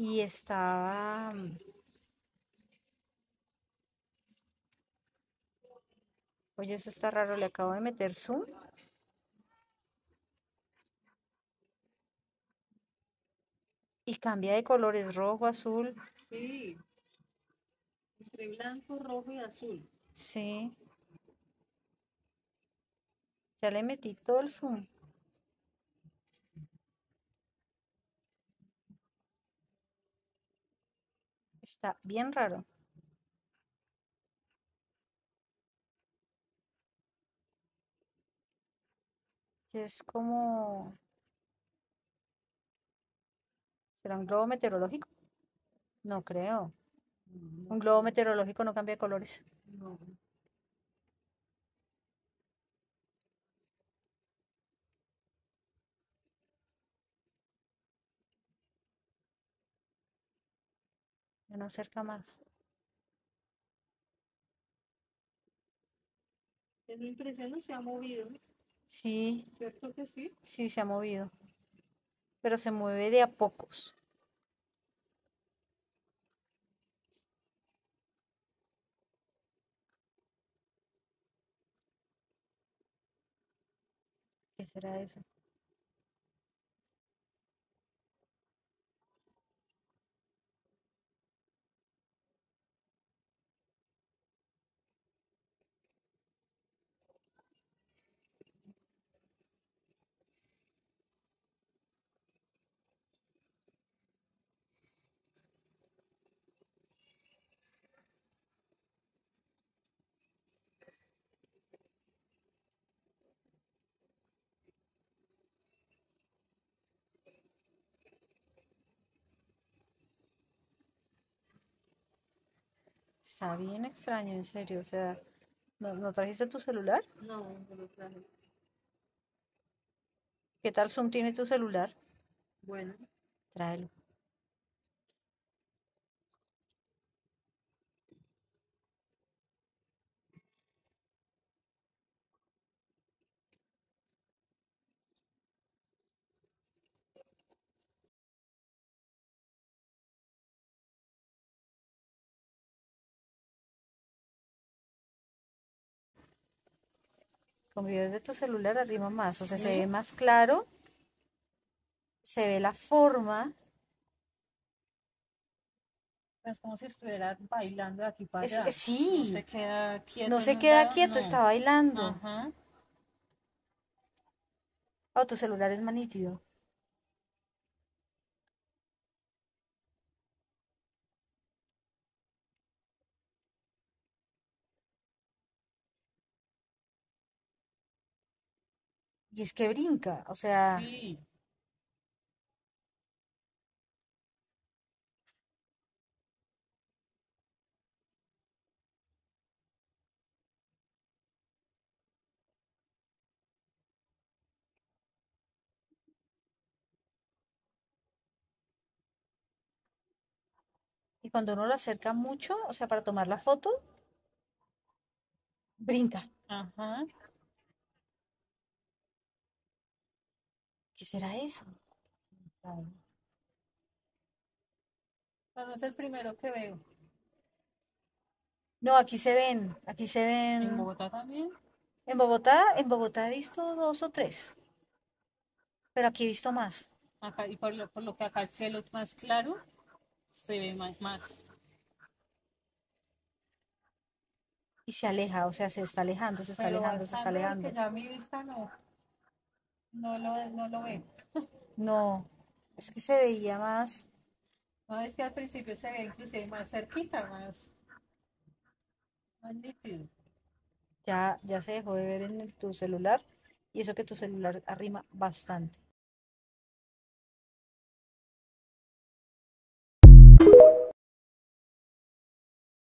y estaba, oye, eso está raro, le acabo de meter zoom y cambia de colores rojo, azul, Sí, entre blanco, rojo y azul. sí, ya le metí todo el zoom, está bien raro. Es como, ¿será un globo meteorológico? No creo. No, no Un globo creo. meteorológico no cambia de colores. No. Ya no acerca más. Es mi impresión, no se ha movido. Sí, ¿Cierto que sí? sí se ha movido, pero se mueve de a pocos. ¿Qué será eso? Está bien extraño, en serio. O sea, ¿no trajiste tu celular? No, no lo traje. ¿Qué tal zoom tiene tu celular? Bueno, Tráelo. Con videos de tu celular arriba más. O sea, se ¿sí? ve más claro, se ve la forma. Es como si estuviera bailando de aquí para allá. No se Sí, queda no quieto en se un queda lado, quieto, no. está bailando. Ajá. Oh, tu celular es más nítido. Y es que brinca, o sea, Sí. y cuando uno lo acerca mucho, o sea, para tomar la foto, brinca. Ajá. ¿Qué será eso? Claro. Bueno, es el primero que veo. No, aquí se En ven. Bogotá también. En Bogotá he visto dos o tres, pero aquí he visto más. Acá, y por lo que acá el cielo es más claro, se ve más. Y se aleja, o sea, se está alejando, se está Pero alejando, se está bastante porque alejando. ya mi vista no lo ve. No, es que se veía más. No, es que al principio se ve inclusive más cerquita, más nítido. Ya se dejó de ver en tu celular y eso que tu celular arrima bastante.